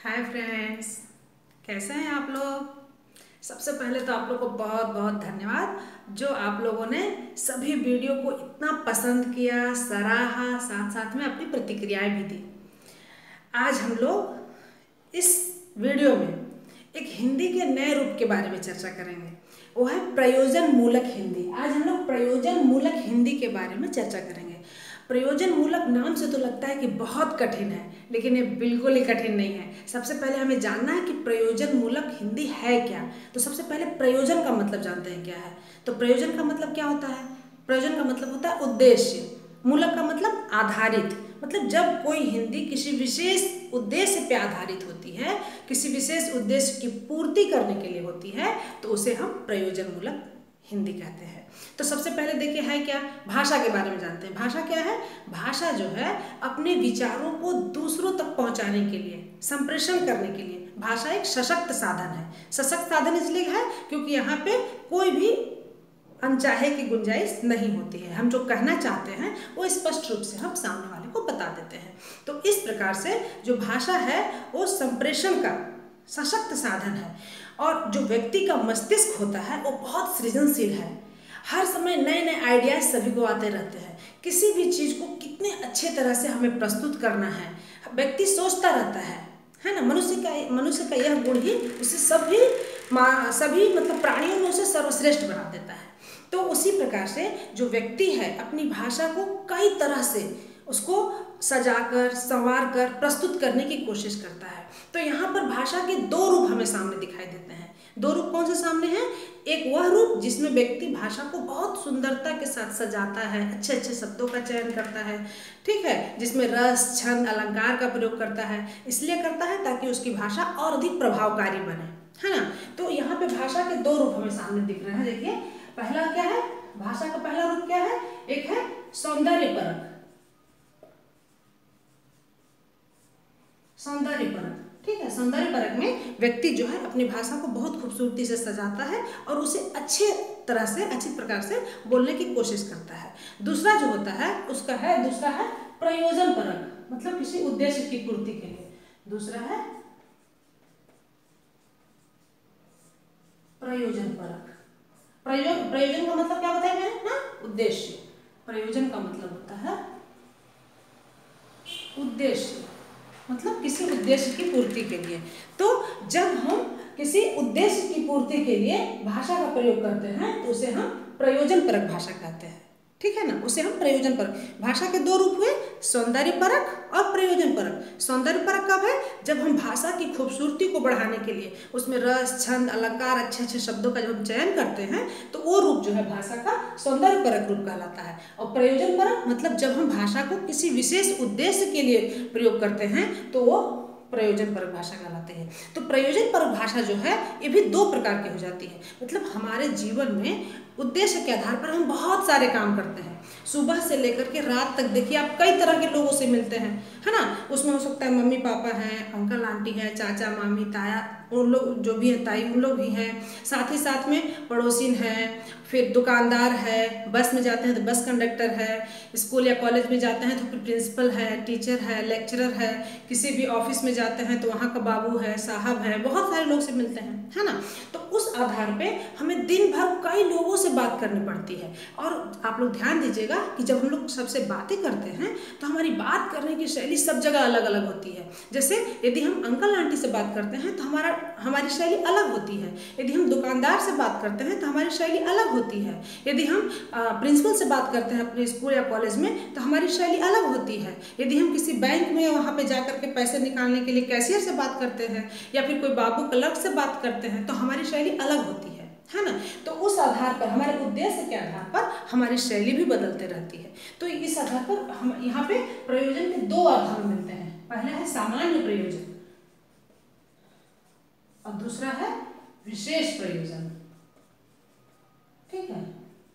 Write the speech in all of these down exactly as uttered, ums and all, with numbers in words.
Hi friends, कैसे हैं आप लोग। सबसे पहले तो आप लोग को बहुत बहुत धन्यवाद जो आप लोगों ने सभी वीडियो को इतना पसंद किया, सराहा, साथ साथ में अपनी प्रतिक्रियाएं भी दी। आज हम लोग इस वीडियो में एक हिंदी के नए रूप के बारे में चर्चा करेंगे। वो है प्रयोजन मूलक हिंदी। आज हम लोग प्रयोजन मूलक हिंदी के बारे में चर्चा करेंगे। प्रयोजन मूलक नाम से तो लगता है कि बहुत कठिन है, लेकिन ये बिल्कुल ही कठिन नहीं है। सबसे पहले हमें जानना है कि प्रयोजन मूलक हिंदी है क्या। तो सबसे पहले प्रयोजन का मतलब जानते हैं क्या है। तो प्रयोजन का मतलब क्या होता है। प्रयोजन का मतलब होता है उद्देश्य। मूलक का मतलब आधारित, मतलब जब कोई हिंदी किसी विशेष उद्देश्य पे आधारित होती है, किसी विशेष उद्देश्य की पूर्ति करने के लिए होती है, तो उसे हम प्रयोजन मूलक हिंदी कहते हैं। तो सबसे पहले देखिए है क्या, भाषा के बारे में जानते हैं। भाषा क्या है। भाषा जो है अपने विचारों को दूसरों तक पहुंचाने के लिए, संप्रेषण करने के लिए भाषा एक सशक्त साधन है। सशक्त साधन इसलिए है क्योंकि यहाँ पे कोई भी अनचाहे की गुंजाइश नहीं होती है। हम जो कहना चाहते हैं वो स्पष्ट रूप से हम सामने वाले को बता देते हैं। तो इस प्रकार से जो भाषा है वो संप्रेषण का सशक्त साधन है। और जो व्यक्ति का मस्तिष्क होता है वो बहुत सृजनशील है। हर समय नए नए आइडियाज सभी को आते रहते हैं। किसी भी चीज़ को कितने अच्छे तरह से हमें प्रस्तुत करना है, व्यक्ति सोचता रहता है है ना। मनुष्य का मनुष्य का यह गुण ही उसे सभी सभी मतलब प्राणियों में उसे सर्वश्रेष्ठ बना देता है। तो उसी प्रकार से जो व्यक्ति है अपनी भाषा को कई तरह से उसको सजाकर संवार कर प्रस्तुत करने की कोशिश करता है। तो यहाँ पर भाषा के दो रूप हमें सामने दिखाई देते हैं। दो रूप कौन से सामने हैं। एक वह रूप जिसमें व्यक्ति भाषा को बहुत सुंदरता के साथ सजाता है, अच्छे अच्छे शब्दों का चयन करता है, ठीक है, जिसमें रस, छंद, अलंकार का प्रयोग करता है। इसलिए करता है ताकि उसकी भाषा और अधिक प्रभावकारी बने, है ना। तो यहाँ पे भाषा के दो रूप हमें सामने दिख रहे हैं। देखिए पहला क्या है, भाषा का पहला रूप क्या है। एक है सौंदर्य परक। सौंदर्य परक, ठीक है। सौंदर्य परक में व्यक्ति जो है अपनी भाषा को बहुत खूबसूरती से सजाता है और उसे अच्छे तरह से, अच्छी प्रकार से बोलने की कोशिश करता है। दूसरा जो होता है उसका है दूसरा है प्रयोजन परक, मतलब किसी उद्देश्य की पूर्ति के लिए। दूसरा है प्रयोजन परक। प्रयोजन प्रयोजन का मतलब क्या बताया मैंने ना, उद्देश्य। प्रयोजन का मतलब होता है उद्देश्य, मतलब किसी उद्देश्य की पूर्ति के लिए। तो जब हम किसी उद्देश्य की पूर्ति के लिए भाषा का प्रयोग करते हैं तो उसे हम प्रयोजन परक भाषा कहते हैं, ठीक है ना। उसे हम प्रयोजन परक। भाषा के दो रूप हुए, सौंदर्य परक और प्रयोजन परक। सौंदर्य परक कब है, जब हम भाषा की खूबसूरती को बढ़ाने के लिए उसमें रस, छंद, अलंकार, अच्छे अच्छे शब्दों का जब हम चयन करते हैं तो वो रूप जो है भाषा का सौंदर्य परक रूप कहलाता है। और प्रयोजन परक मतलब जब हम भाषा को किसी विशेष उद्देश्य के लिए प्रयोग करते हैं तो वो प्रयोजन परक भाषा कहलाते हैं। तो प्रयोजन परक भाषा जो है ये भी दो प्रकार की हो जाती है। मतलब हमारे जीवन में उद्देश्य के आधार पर हम बहुत सारे काम करते हैं। सुबह से लेकर के रात तक देखिए आप कई तरह के लोगों से मिलते हैं, है ना। उसमें हो सकता है मम्मी पापा हैं, अंकल आंटी है, चाचा मामी ताया, उन लोग जो भी है ताई उन लोग भी हैं। साथ ही साथ में पड़ोसिन है, फिर दुकानदार है, बस में जाते हैं तो बस कंडक्टर है, स्कूल या कॉलेज में जाते हैं तो फिर प्रिंसिपल है, टीचर है, लेक्चरर है, किसी भी ऑफिस में जाते हैं तो वहाँ का बाबू है, साहब है, बहुत सारे लोग से मिलते हैं, है ना। तो उस आधार पे हमें दिन भर कई लोगों से बात करनी पड़ती है। और आप लोग ध्यान दीजिएगा कि जब हम लोग सबसे बातें करते हैं तो हमारी बात करने की शैली सब जगह अलग अलग होती है। जैसे यदि हम अंकल आंटी से बात करते हैं तो हमारा हमारी शैली अलग होती है। यदि हम दुकानदार से बात करते हैं तो हमारी शैली अलग होती है। यदि हम प्रिंसिपल से बात करते हैं अपने स्कूल या कॉलेज में तो हमारी शैली अलग होती है। यदि हम किसी बैंक में वहाँ पे जा करके पैसे निकालने के लिए कैशियर से बात करते हैं या फिर कोई बाबू क्लर्क से बात करते हैं तो हमारी शैली अलग होती है, है ना। तो उस आधार पर, हमारे उद्देश्य के आधार पर हमारी शैली भी बदलते रहती है। तो इस आधार पर हम यहाँ पे प्रयोजन के दो अर्थ हमें मिलते हैं। पहला है सामान्य प्रयोजन और दूसरा है विशेष प्रयोजन, ठीक है।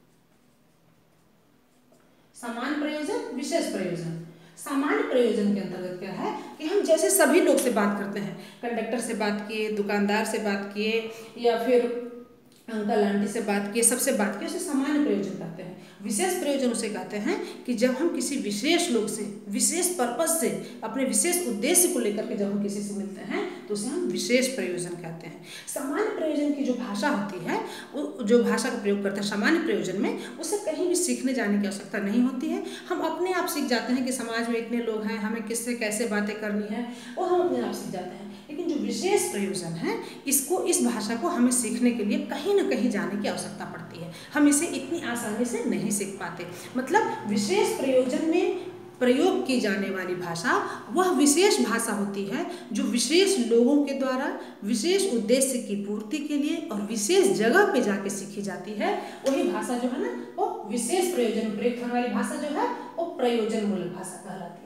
सामान्य प्रयोजन, विशेष प्रयोजन। सामान्य प्रयोजन के अंतर्गत क्या है कि हम जैसे सभी लोग से बात करते हैं, कंडक्टर से बात किए, दुकानदार से बात किए या फिर अंकल आंटी से बात किए, सबसे बात किए, उसे सामान्य प्रयोजन कहते हैं। विशेष प्रयोजन उसे कहते हैं कि जब हम किसी विशेष लोग से, विशेष पर्पज से, अपने विशेष उद्देश्य को लेकर के जब हम किसी से मिलते हैं तो उसे हम विशेष प्रयोजन कहते हैं। सामान्य प्रयोजन की जो भाषा होती है, वो जो भाषा का प्रयोग करते हैं सामान्य प्रयोजन में, उसे कहीं भी सीखने जाने की आवश्यकता नहीं होती है। हम अपने आप सीख जाते हैं कि समाज में इतने लोग हैं, हमें किससे कैसे बातें करनी है, वो हम अपने आप सीख जाते हैं। लेकिन जो विशेष प्रयोजन है, इसको इस भाषा को हमें सीखने के लिए कहीं ना कहीं जाने की आवश्यकता पड़ती है। हम इसे इतनी आसानी से नहीं सीख पाते। मतलब विशेष प्रयोजन में प्रयोग की जाने वाली भाषा वह विशेष भाषा होती है जो विशेष लोगों के द्वारा विशेष उद्देश्य की पूर्ति के लिए और विशेष जगह पे जाके सीखी जाती है। वही भाषा जो है ना, वो विशेष प्रयोजन में प्रयोग होने वाली भाषा जो है वो प्रयोजन मूलक भाषा कहलाती है।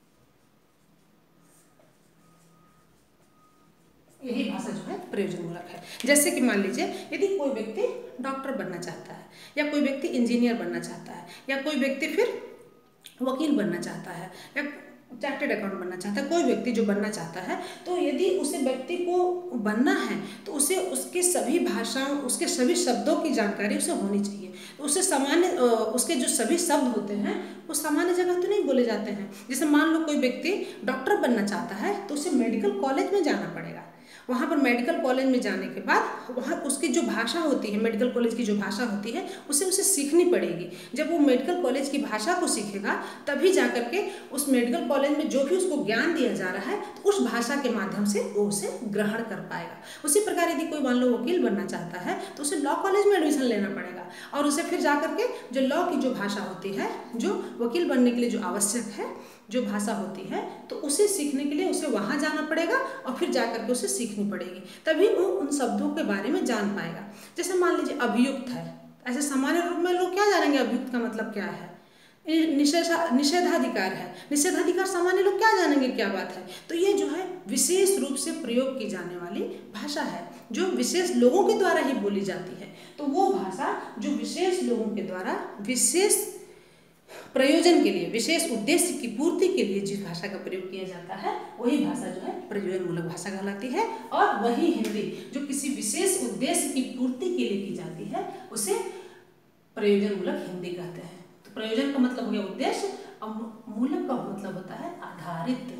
यही भाषा जो है प्रयोजन मूलक है। जैसे कि मान लीजिए, यदि कोई व्यक्ति डॉक्टर बनना चाहता है, या कोई व्यक्ति इंजीनियर बनना चाहता है, या कोई व्यक्ति फिर वकील बनना चाहता है, या चार्टेड अकाउंट बनना चाहता है, कोई व्यक्ति जो बनना चाहता है, तो यदि उसे व्यक्ति को बनना है तो उसे उसके सभी भाषाओं, उसके सभी शब्दों की जानकारी उसे होनी चाहिए। तो उसे सामान्य उसके जो सभी शब्द होते हैं वो सामान्य जगह तो नहीं बोले जाते हैं। जैसे मान लो कोई व्यक्ति डॉक्टर बनना चाहता है तो उसे मेडिकल कॉलेज में जाना पड़ेगा। वहाँ पर मेडिकल कॉलेज में जाने के बाद वहाँ उसकी जो भाषा होती है, मेडिकल कॉलेज की जो भाषा होती है, उसे उसे सीखनी पड़ेगी। जब वो मेडिकल कॉलेज की भाषा को सीखेगा तभी जा करके उस मेडिकल कॉलेज में जो भी उसको ज्ञान दिया जा रहा है तो उस भाषा के माध्यम से वो उसे ग्रहण कर पाएगा। उसी प्रकार यदि कोई मान लो वकील बनना चाहता है तो उसे लॉ कॉलेज में एडमिशन लेना पड़ेगा और उसे फिर जा करके जो लॉ की जो भाषा होती है, जो वकील बनने के लिए जो आवश्यक है जो भाषा होती है, तो उसे सीखने के लिए उसे वहाँ जाना पड़ेगा और फिर जा करके उसे सीखनी पड़ेगी, तभी वो उन शब्दों के बारे में जान पाएगा। जैसे मान लीजिए अभियुक्त है, ऐसे सामान्य रूप में लोग क्या जानेंगे अभियुक्त का मतलब क्या है। निषेधा निषेधाधिकार है, निषेधाधिकार सामान्य लोग क्या जानेंगे क्या बात है। तो ये जो है विशेष रूप से प्रयोग की जाने वाली भाषा है जो विशेष लोगों के द्वारा ही बोली जाती है। तो वो भाषा जो विशेष लोगों के द्वारा विशेष प्रयोजन के लिए, विशेष उद्देश्य की पूर्ति के लिए जिस भाषा का प्रयोग किया जाता है वही भाषा जो है प्रयोजन मूलक भाषा कहलाती है। और वही हिंदी जो किसी विशेष उद्देश्य की पूर्ति के लिए की जाती है उसे प्रयोजन मूलक हिंदी कहते हैं। तो प्रयोजन का मतलब हो गया उद्देश्य और मूलक का मतलब होता है आधारित,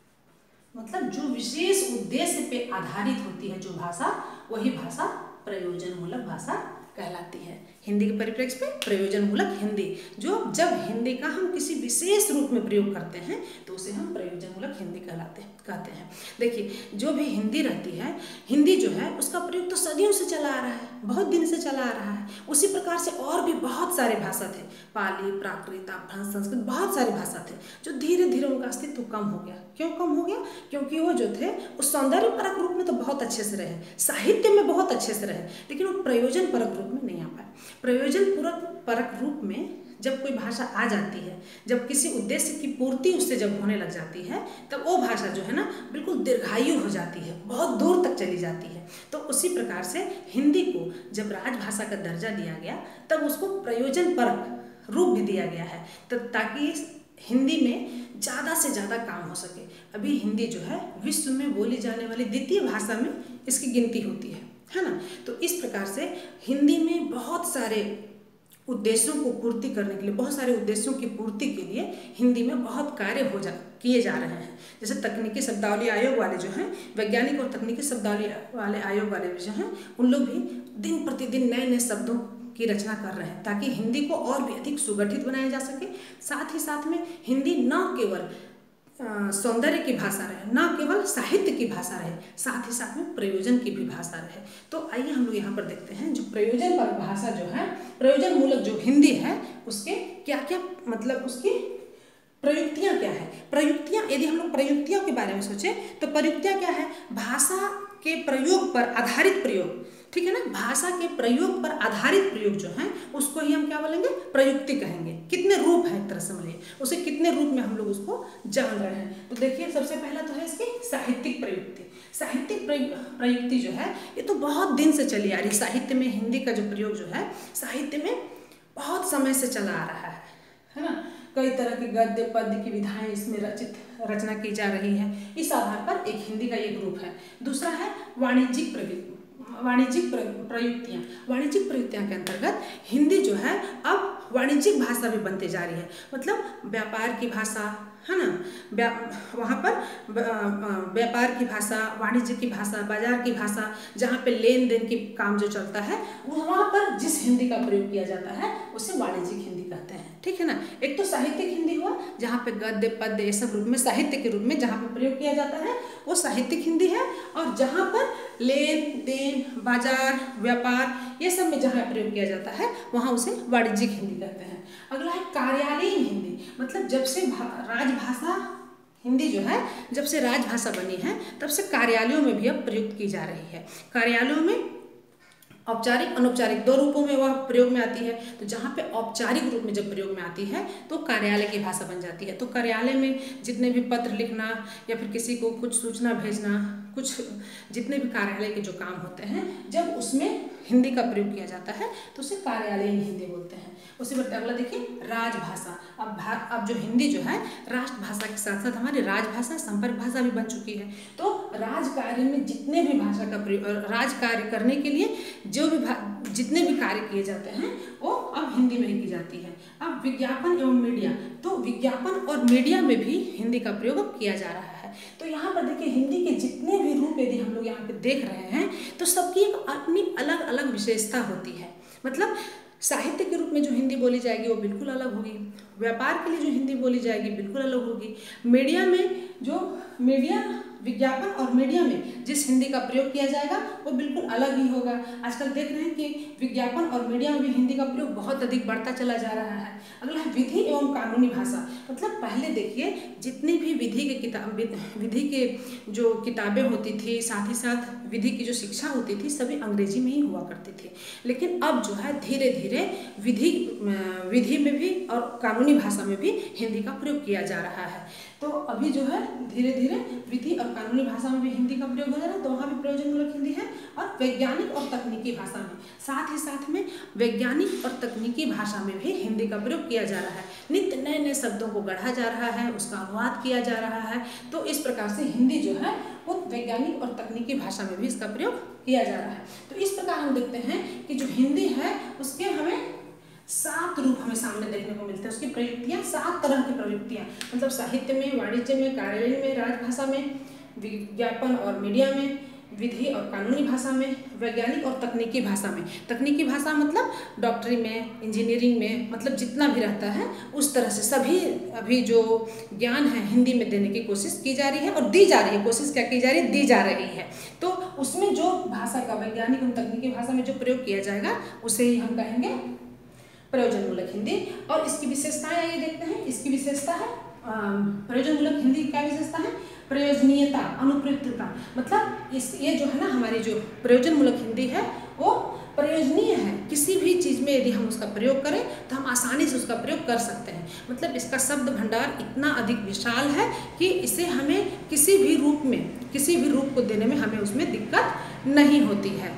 मतलब जो विशेष उद्देश्य पे आधारित होती है जो भाषा, वही भाषा प्रयोजन मूलक भाषा कहलाती है। हिंदी के परिप्रेक्ष्य में प्रयोजन मूलक हिंदी, जो जब हिंदी का हम किसी विशेष रूप में प्रयोग करते हैं तो उसे हम प्रयोजन मूलक हिंदी कहलाते कहते हैं। देखिए जो भी हिंदी रहती है, हिंदी जो है उसका प्रयोग तो सदियों से चला आ रहा है, बहुत दिन से चला आ रहा है। उसी प्रकार से और भी बहुत सारे भाषा थे, पाली, प्राकृत, अपभ्रंश, संस्कृत, बहुत सारे भाषा थे जो धीरे धीरे उनका अस्तित्व कम हो गया। क्यों कम हो गया? क्योंकि वो जो थे उस सौंदर्य परक रूप में तो बहुत अच्छे से रहे, साहित्य में बहुत अच्छे से रहे, लेकिन वो प्रयोजन परक रूप में नहीं आ पाए। प्रयोजन पूरक परक रूप में जब कोई भाषा आ जाती है, जब किसी उद्देश्य की पूर्ति उससे जब होने लग जाती है, तब वो भाषा जो है ना बिल्कुल दीर्घायु हो जाती है, बहुत दूर तक चली जाती है। तो उसी प्रकार से हिंदी को जब राजभाषा का दर्जा दिया गया तब उसको प्रयोजन परक रूप भी दिया गया है, तब ताकि हिंदी में ज़्यादा से ज़्यादा काम हो सके। अभी हिंदी जो है विश्व में बोली जाने वाली द्वितीय भाषा में इसकी गिनती होती है, है ना। तो इस प्रकार से हिंदी में बहुत सारे उद्देश्यों को पूर्ति करने के लिए, बहुत सारे उद्देश्यों की पूर्ति के लिए हिंदी में बहुत कार्य हो जा किए जा रहे हैं। जैसे तकनीकी शब्दावली आयोग वाले जो हैं, वैज्ञानिक और तकनीकी शब्दावली वाले आयोग वाले जो हैं, उन लोग भी दिन प्रतिदिन नए नए शब्दों की रचना कर रहे हैं ताकि हिंदी को और भी अधिक सुगठित बनाया जा सके। साथ ही साथ में हिंदी न केवल सौंदर्य की भाषा रहे, न केवल साहित्य की भाषा रहे, साथ ही साथ में प्रयोजन की भी भाषा रहे। तो आइए हम लोग यहाँ पर देखते हैं जो प्रयोजन पर भाषा जो है, प्रयोजन मूलक जो हिंदी है, उसके क्या क्या मतलब उसकी प्रयुक्तियाँ क्या है। प्रयुक्तियाँ, यदि हम लोग प्रयुक्तियों के बारे में सोचें तो प्रयुक्तियाँ क्या है? भाषा के प्रयोग पर आधारित प्रयोग, ठीक है ना। भाषा के प्रयोग पर आधारित प्रयोग जो है उसको ही हम क्या बोलेंगे? प्रयुक्ति कहेंगे। कितने रूप है एक तरह से बोलिए, उसे कितने रूप में हम लोग उसको जान रहे हैं। तो देखिए सबसे पहला तो है इसकी साहित्यिक प्रयुक्ति। साहित्यिक प्रयुक्ति जो है ये तो बहुत दिन से चली आ रही है। साहित्य में हिंदी का जो प्रयोग जो है साहित्य में बहुत समय से चला आ रहा है, है ना। कई तरह के गद्य पद्य की विधाएं इसमें रचित रचना की जा रही है। इस आधार पर एक हिंदी का एक रूप है। दूसरा है वाणिज्यिक प्रयुक्ति वाणिज्यिक प्रयुक्तियाँ। वाणिज्यिक प्रयुक्तियाँ के अंतर्गत हिंदी जो है अब वाणिज्यिक भाषा भी बनते जा रही है, मतलब व्यापार की भाषा, है ना। व्या वहाँ पर व्यापार की भाषा, वाणिज्य की भाषा, बाजार की भाषा, जहाँ पे लेन देन की काम जो चलता है वहाँ पर जिस हिंदी का प्रयोग किया जाता है उसे वाणिज्यिक हिंदी कहते हैं, ठीक है ना। एक तो साहित्यिक हिंदी हुआ जहाँ पे गद्य पद्य ये सब रूप में साहित्य के रूप में जहाँ पे प्रयोग किया जाता है वो साहित्यिक हिंदी है, और जहाँ पर लेन देन, बाजार, व्यापार ये सब में जहाँ प्रयोग किया जाता है वहाँ उसे वाणिज्यिक हिंदी कहते हैं। अगला है कार्यालयीन हिंदी, मतलब जब से राजभाषा हिंदी जो है जब से राजभाषा बनी है तब से कार्यालयों में भी अब प्रयुक्त की जा रही है। कार्यालयों में औपचारिक अनौपचारिक दो रूपों में वह प्रयोग में आती है। तो जहाँ पे औपचारिक रूप में जब प्रयोग में आती है तो कार्यालय की भाषा बन जाती है। तो कार्यालय में जितने भी पत्र लिखना या फिर किसी को कुछ सूचना भेजना, कुछ जितने भी कार्यालय के जो काम होते हैं जब उसमें हिंदी का प्रयोग किया जाता है तो उसे कार्यालयीन हिंदी बोलते हैं। उसी पर अगला देखिए राजभाषा। अब भा अब जो हिंदी जो है राष्ट्रभाषा के साथ साथ हमारी राजभाषा, संपर्क भाषा भी बन चुकी है। तो राजकार्य में जितने भी भाषा का प्रयोग, राज कार्य करने के लिए जो भी जितने भी कार्य किए जाते हैं वो अब हिंदी में ही की जाती है। अब विज्ञापन एवं मीडिया, तो विज्ञापन और मीडिया में भी हिंदी का प्रयोग किया जा रहा है। तो यहाँ पर देखिए हिंदी के जितने भी रूप यदि हम लोग यहाँ पे देख रहे हैं तो सबकी एक अपनी अलग अलग विशेषता होती है। मतलब साहित्य के रूप में जो हिंदी बोली जाएगी वो बिल्कुल अलग होगी, व्यापार के लिए जो हिंदी बोली जाएगी बिल्कुल अलग होगी, मीडिया में जो मीडिया विज्ञापन और मीडिया में जिस हिंदी का प्रयोग किया जाएगा वो बिल्कुल अलग ही होगा। आजकल देख रहे हैं कि विज्ञापन और मीडिया में भी हिंदी का प्रयोग बहुत अधिक बढ़ता चला जा रहा है। अगला है विधि एवं कानूनी भाषा। मतलब पहले देखिए जितनी भी विधि के किताब विधि के जो किताबें होती थी, साथ ही साथ विधि की जो शिक्षा होती थी सभी अंग्रेजी में ही हुआ करती थी। लेकिन अब जो है धीरे धीरे विधि विधि में भी और कानूनी भाषा में भी हिंदी का प्रयोग किया जा रहा है। तो अभी जो है धीरे धीरे विधि और कानूनी भाषा में भी हिंदी का प्रयोग हो जा रहा है, तो वहाँ भी प्रयोजनमूलक हिंदी है। और वैज्ञानिक और तकनीकी भाषा में, साथ ही साथ में वैज्ञानिक और तकनीकी भाषा में भी हिंदी का प्रयोग किया जा रहा है। नित्य नए नए शब्दों को गढ़ा जा रहा है, उसका अनुवाद किया जा रहा है। तो इस प्रकार से हिंदी जो है वो वैज्ञानिक और तकनीकी भाषा में भी इसका प्रयोग किया जा रहा है। तो इस प्रकार हम देखते हैं कि जो हिंदी है उसके हमें सात रूप हमें सामने देखने को मिलते हैं। उसकी प्रयुक्तियाँ, सात तरह की प्रयुक्तियाँ, मतलब साहित्य में, वाणिज्य में, कार्यालय में, राजभाषा में, विज्ञापन और मीडिया में, विधि और कानूनी भाषा में, वैज्ञानिक और तकनीकी भाषा में। तकनीकी भाषा मतलब डॉक्टरी में, इंजीनियरिंग में, मतलब जितना भी रहता है उस तरह से सभी अभी जो ज्ञान है हिंदी में देने की कोशिश की जा रही है और दी जा रही है। कोशिश क्या की जा रही है, दी जा रही है। तो उसमें जो भाषा का वैज्ञानिक और तकनीकी भाषा में जो प्रयोग किया जाएगा उसे ही हम कहेंगे प्रयोजनमूलक हिंदी। और इसकी विशेषताएं आइए देखते हैं। इसकी विशेषता है प्रयोजनमूलक हिंदी की क्या विशेषता है, प्रयोजनीयता, अनुप्रयुक्तता। मतलब इस ये जो है ना हमारी जो प्रयोजनमूलक हिंदी है वो प्रयोजनीय है। किसी भी चीज़ में यदि हम उसका प्रयोग करें तो हम आसानी से उसका प्रयोग कर सकते हैं। मतलब इसका शब्द भंडार इतना अधिक विशाल है कि इसे हमें किसी भी रूप में, किसी भी रूप को देने में हमें उसमें दिक्कत नहीं होती है।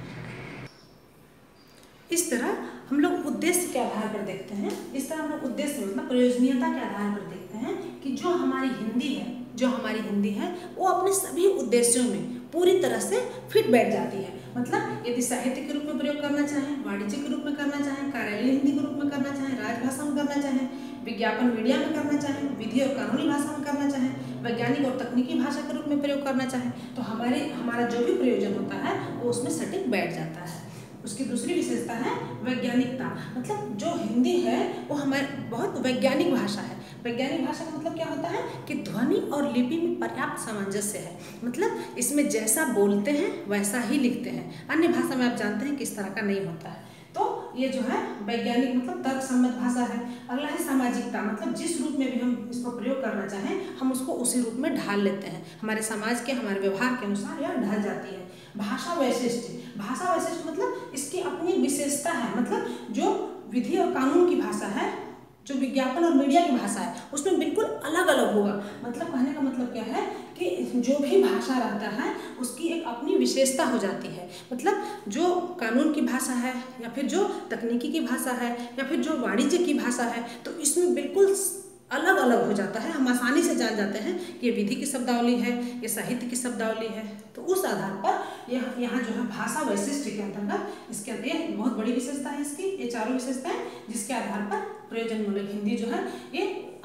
इस तरह हम लोग उद्देश्य के आधार पर देखते हैं। इस तरह हम लोग उद्देश्य मतलब प्रयोजनीयता के आधार पर देखते हैं कि जो हमारी हिंदी है जो हमारी हिंदी है वो अपने सभी उद्देश्यों में पूरी तरह से फिट बैठ जाती है। मतलब यदि साहित्य के रूप में प्रयोग करना चाहें, वाणिज्य के रूप में करना चाहें, कार्यालयीन हिंदी के रूप में करना चाहें, राजभाषा में करना चाहें, विज्ञापन मीडिया में करना चाहें, विधि और कानूनी भाषा में करना चाहें, वैज्ञानिक और तकनीकी भाषा के रूप में प्रयोग करना चाहें, तो हमारे हमारा जो भी प्रयोजन होता है वो उसमें सटीक बैठ जाता है। उसकी दूसरी विशेषता है वैज्ञानिकता। मतलब जो हिंदी है वो हमारे बहुत वैज्ञानिक भाषा है। वैज्ञानिक भाषा का मतलब क्या होता है कि ध्वनि और लिपि में पर्याप्त सामंजस्य है। मतलब इसमें जैसा बोलते हैं वैसा ही लिखते हैं। अन्य भाषा में आप जानते हैं किस तरह का नहीं होता है। तो ये जो है वैज्ञानिक मतलब तर्क सम्मत भाषा है। अगला है सामाजिकता। मतलब जिस रूप में भी हम इसको प्रयोग करना चाहें हम उसको उसी रूप में ढाल लेते हैं। हमारे समाज के, हमारे व्यवहार के अनुसार यह ढल जाती है। भाषा वैशिष्ट। भाषा वैशिष्ट मतलब इसकी अपनी विशेषता है। मतलब जो विधि और कानून की भाषा है, जो विज्ञापन और मीडिया की भाषा है, उसमें बिल्कुल अलग अलग होगा। मतलब कहने का मतलब क्या है कि जो भी भाषा रहता है उसकी एक अपनी विशेषता हो जाती है। मतलब जो कानून की भाषा है या फिर जो तकनीकी की भाषा है या फिर जो वाणिज्य की भाषा है तो इसमें बिल्कुल अलग अलग हो जाता है। हम आसानी से जान जाते हैं कि ये विधि की शब्दावली है, ये साहित्य की शब्दावली है। तो उस आधार पर यह यहाँ जो है भाषा वैशिष्ट के अंतर्गत इसके अंदर ये बहुत बड़ी विशेषता है इसकी, ये चारों विशेषताएं जिसके आधार पर प्रयोजनमूलक हिंदी जो है ये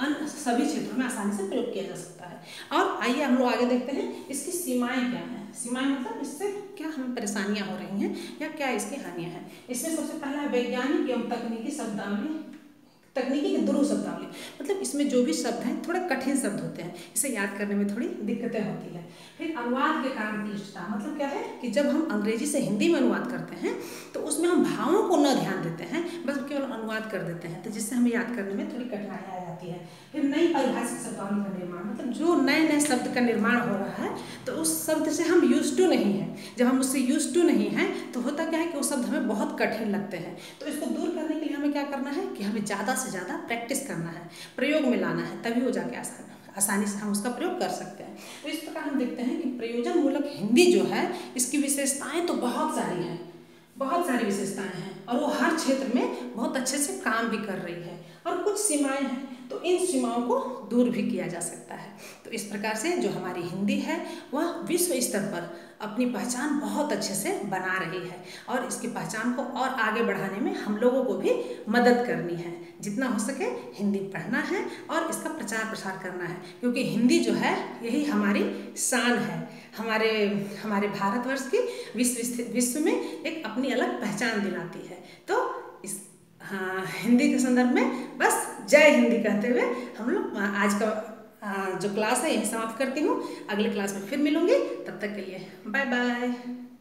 अन्य सभी क्षेत्रों में आसानी से प्रयोग किया जा सकता है। और आइए हम लोग आगे देखते हैं इसकी सीमाएं क्या हैं। सीमाएं मतलब इससे क्या हमें परेशानियां हो रही हैं या क्या इसकी हानियां हैं। इसमें सबसे पहला है वैज्ञानिक एवं तकनीकी शब्दावली। तकनीकी की दुर्लभ शब्दावली मतलब इसमें जो भी शब्द हैं थोड़े कठिन शब्द होते हैं, इसे याद करने में थोड़ी दिक्कतें होती है। फिर अनुवाद के कारण क्लिष्टता मतलब क्या है कि जब हम अंग्रेजी से हिंदी में अनुवाद करते हैं तो उसमें हम भावों को न ध्यान देते हैं, बस केवल अनुवाद कर देते हैं, तो जिससे हमें याद करने में थोड़ी कठिनाई आ जाती है। फिर नई परिभाषिक शब्दावली का निर्माण मतलब जो नए नए शब्द का निर्माण हो रहा है तो उस शब्द से हम यूज टू नहीं हैं, जब हम उससे यूज टू नहीं हैं तो होता क्या है कि वो शब्द हमें बहुत कठिन लगते हैं। तो इसको दूर करने के लिए हमें क्या करना है कि हमें ज़्यादा से ज़्यादा प्रैक्टिस करना है, प्रयोग में लाना है, तभी वो जाके आसान आसानी से हम उसका प्रयोग कर सकते हैं। तो इस प्रकार हम देखते हैं कि प्रयोजन मूलक हिंदी जो है इसकी विशेषताएं तो बहुत सारी हैं, बहुत सारी विशेषताएं हैं और वो हर क्षेत्र में बहुत अच्छे से काम भी कर रही है। और कुछ सीमाएं हैं तो इन सीमाओं को दूर भी किया जा सकता है। तो इस प्रकार से जो हमारी हिंदी है वह विश्व स्तर पर अपनी पहचान बहुत अच्छे से बना रही है और इसकी पहचान को और आगे बढ़ाने में हम लोगों को भी मदद करनी है। जितना हो सके हिंदी पढ़ना है और इसका प्रचार प्रसार करना है, क्योंकि हिंदी जो है यही हमारी शान है, हमारे हमारे भारतवर्ष की विश्व विश्व में एक अपनी अलग पहचान दिलाती है। तो इस हाँ हिंदी के संदर्भ में बस जय हिंदी कहते हुए हम लोग आज का जो क्लास है यही समाप्त करती हूँ। अगले क्लास में फिर मिलूंगी, तब तक के लिए बाय बाय।